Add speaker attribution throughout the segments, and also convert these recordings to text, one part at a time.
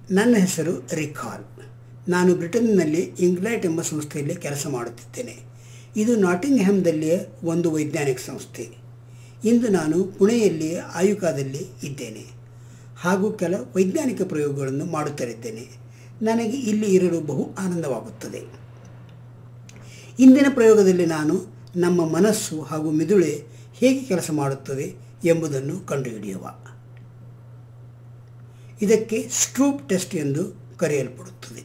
Speaker 1: ನನ್ನ ಹೆಸರು ರಿಕಾಲ್. ನಾನು ಬ್ರಿಟನ್ನಲ್ಲಿ ಇಂಗ್ಲೈಟ್ ಎಂಬ ಸಂಸ್ಥೆಯಲ್ಲಿ ಕೆಲಸ ಮಾಡುತ್ತಿದ್ದೇನೆ. ಇದು ನಾಟಿಂಗ್ಹ್ಯಾಮ್ದಲ್ಲಿಯ ಒಂದು ವೈಜ್ಞಾನಿಕ ಸಂಸ್ಥೆ. ಇಂದು ನಾನು ಪುಣೆಯಲ್ಲಿ ಆಯುಕಾದಲ್ಲಿ ಇದ್ದೇನೆ ಹಾಗೂ ಕೆಲ ವೈಜ್ಞಾನಿಕ ಪ್ರಯೋಗಗಳನ್ನು ಮಾಡುತ್ತಲಿದ್ದೇನೆ. ನನಗೆ ಇಲ್ಲಿ ಇರಲು ಬಹು ಆನಂದವಾಗುತ್ತದೆ. ಇಂದಿನ ಪ್ರಯೋಗದಲ್ಲಿ ನಾನು ನಮ್ಮ ಮನಸ್ಸು ಹಾಗೂ ಮಿದುಳೆ ಹೇಗೆ ಕೆಲಸ ಮಾಡುತ್ತದೆ ಎಂಬುದನ್ನು ಕಂಡುಹಿಡಿಯುವ. ಇದಕ್ಕೆ ಸ್ಟ್ರೂಪ್ ಟೆಸ್ಟ್ ಎಂದು ಕರೆಯಲ್ಪಡುತ್ತದೆ.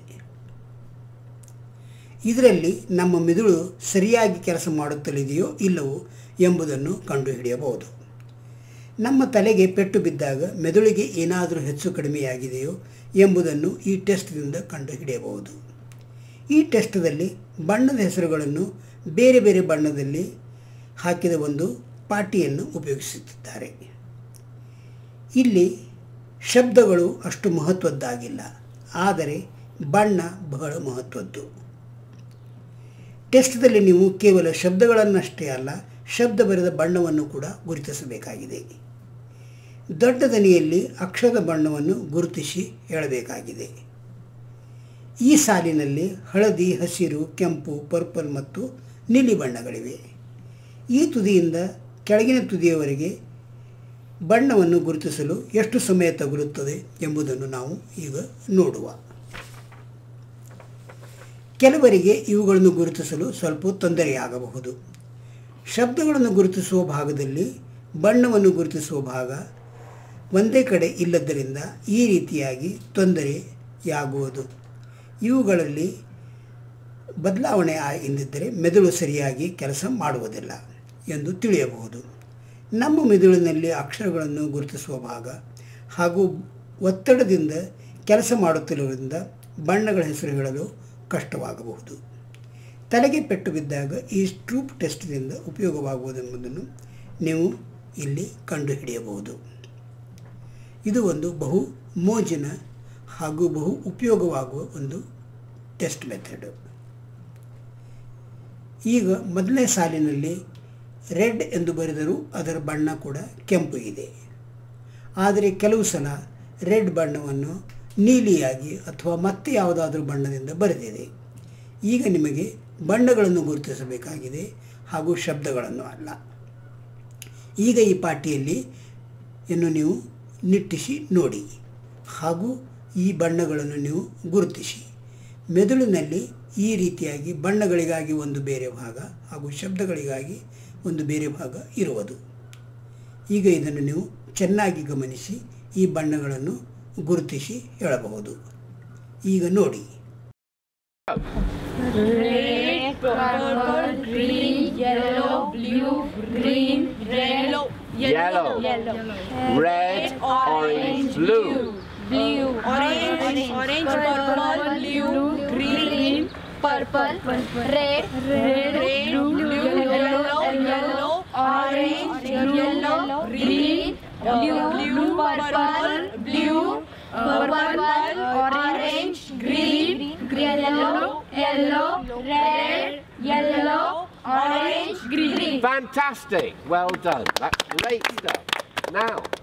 Speaker 1: ಇದರಲ್ಲಿ ನಮ್ಮ ಮಿದುಳು ಸರಿಯಾಗಿ ಕೆಲಸ ಮಾಡುತ್ತಲಿದೆಯೋ ಇಲ್ಲವೋ ಎಂಬುದನ್ನು ಕಂಡುಹಿಡಿಯಬಹುದು. ನಮ್ಮ ತಲೆಗೆ ಪೆಟ್ಟು ಬಿದ್ದಾಗ ಮೆದುಳಿಗೆ ಏನಾದರೂ ಹೆಚ್ಚು ಕಡಿಮೆಯಾಗಿದೆಯೋ ಎಂಬುದನ್ನು ಈ ಟೆಸ್ಟ್ನಿಂದ ಕಂಡುಹಿಡಿಯಬಹುದು. ಈ ಟೆಸ್ಟ್ದಲ್ಲಿ ಬಣ್ಣದ ಹೆಸರುಗಳನ್ನು ಬೇರೆ ಬೇರೆ ಬಣ್ಣದಲ್ಲಿ ಹಾಕಿದ ಒಂದು ಪಾಟಿಯನ್ನು ಉಪಯೋಗಿಸುತ್ತಿದ್ದಾರೆ. ಇಲ್ಲಿ ಶಬ್ದಗಳು ಅಷ್ಟು ಮಹತ್ವದ್ದಾಗಿಲ್ಲ, ಆದರೆ ಬಣ್ಣ ಬಹಳ ಮಹತ್ವದ್ದು. ಟೆಸ್ಟ್ದಲ್ಲಿ ನೀವು ಕೇವಲ ಶಬ್ದಗಳನ್ನಷ್ಟೇ ಅಲ್ಲ, ಶಬ್ದ ಬರೆದ ಬಣ್ಣವನ್ನು ಕೂಡ ಗುರುತಿಸಬೇಕಾಗಿದೆ. ದೊಡ್ಡ ದನಿಯಲ್ಲಿ ಅಕ್ಷರದ ಬಣ್ಣವನ್ನು ಗುರುತಿಸಿ ಹೇಳಬೇಕಾಗಿದೆ. ಈ ಸಾಲಿನಲ್ಲಿ ಹಳದಿ, ಹಸಿರು, ಕೆಂಪು, ಪರ್ಪಲ್ ಮತ್ತು ನೀಲಿ ಬಣ್ಣಗಳಿವೆ. ಈ ತುದಿಯಿಂದ ಕೆಳಗಿನ ತುದಿಯವರೆಗೆ ಬಣ್ಣವನ್ನು ಗುರುತಿಸಲು ಎಷ್ಟು ಸಮಯ ತಗುಲುತ್ತದೆ ಎಂಬುದನ್ನು ನಾವು ಈಗ ನೋಡುವ. ಕೆಲವರಿಗೆ ಇವುಗಳನ್ನು ಗುರುತಿಸಲು ಸ್ವಲ್ಪ ತೊಂದರೆಯಾಗಬಹುದು. ಶಬ್ದಗಳನ್ನು ಗುರುತಿಸುವ ಭಾಗದಲ್ಲಿ ಬಣ್ಣವನ್ನು ಗುರುತಿಸುವ ಭಾಗ ಒಂದೇ ಕಡೆ ಇಲ್ಲದ್ದರಿಂದ ಈ ರೀತಿಯಾಗಿ ತೊಂದರೆಯಾಗುವುದು. ಇವುಗಳಲ್ಲಿ ಬದಲಾವಣೆ ಎಂದಿದ್ದರೆ ಮೆದುಳು ಸರಿಯಾಗಿ ಕೆಲಸ ಮಾಡುವುದಿಲ್ಲ ಎಂದು ತಿಳಿಯಬಹುದು. ನಮ್ಮ ಮೆದುಳಿನಲ್ಲಿ ಅಕ್ಷರಗಳನ್ನು ಗುರುತಿಸುವ ಭಾಗ ಹಾಗೂ ಒತ್ತಡದಿಂದ ಕೆಲಸ ಮಾಡುತ್ತಿರುವುದರಿಂದ ಬಣ್ಣಗಳ ಹೆಸರು ಹೇಳಲು ಕಷ್ಟವಾಗಬಹುದು. ತಲೆಗೆ ಪೆಟ್ಟು ಬಿದ್ದಾಗ ಈ ಸ್ಟ್ರೂಪ್ ಟೆಸ್ಟ್ನಿಂದ ಉಪಯೋಗವಾಗುವುದೆಂಬುದನ್ನು ನೀವು ಇಲ್ಲಿ ಕಂಡುಹಿಡಿಯಬಹುದು. ಇದು ಒಂದು ಬಹು ಮೋಜಿನ ಹಾಗೂ ಬಹು ಉಪಯೋಗವಾಗುವ ಒಂದು ಟೆಸ್ಟ್ ಮೆಥಡ್. ಈಗ ಮೊದಲನೇ ಸಾಲಿನಲ್ಲಿ ರೆಡ್ ಎಂದು ಬರೆದರೂ ಅದರ ಬಣ್ಣ ಕೂಡ ಕೆಂಪು ಇದೆ. ಆದರೆ ಕೆಲವು ಸಲ ರೆಡ್ ಬಣ್ಣವನ್ನು ನೀಲಿಯಾಗಿ ಅಥವಾ ಮತ್ತೆ ಯಾವುದಾದ್ರೂ ಬಣ್ಣದಿಂದ ಬರೆದಿದೆ. ಈಗ ನಿಮಗೆ ಬಣ್ಣಗಳನ್ನು ಗುರುತಿಸಬೇಕಾಗಿದೆ ಹಾಗೂ ಶಬ್ದಗಳನ್ನು ಅಲ್ಲ. ಈಗ ಈ ಪಾಟಿಯಲ್ಲಿ ನೀವು ನಿಟ್ಟಿಸಿ ನೋಡಿ ಹಾಗೂ ಈ ಬಣ್ಣಗಳನ್ನು ನೀವು ಗುರುತಿಸಿ. ಮೆದುಳಿನಲ್ಲಿ ಈ ರೀತಿಯಾಗಿ ಬಣ್ಣಗಳಿಗಾಗಿ ಒಂದು ಬೇರೆ ಭಾಗ ಹಾಗೂ ಶಬ್ದಗಳಿಗಾಗಿ ಒಂದು ಬೇರೆ ಭಾಗ ಇರುವುದು. ಈಗ ಇದನ್ನು ನೀವು ಚೆನ್ನಾಗಿ ಗಮನಿಸಿ ಈ ಬಣ್ಣಗಳನ್ನು ಗುರುತಿಸಿ ಹೇಳಬಹುದು. ಈಗ ನೋಡಿ.
Speaker 2: Red, purple, green, yellow, blue, green, red, yellow,
Speaker 3: red, orange, blue.
Speaker 2: blue, orange, purple, blue, green, purple, red, blue, yellow, orange, yellow, green, blue, purple, blue, orange, green, yellow, red, yellow, orange, green.
Speaker 3: Fantastic. Well done. That's great stuff. Now,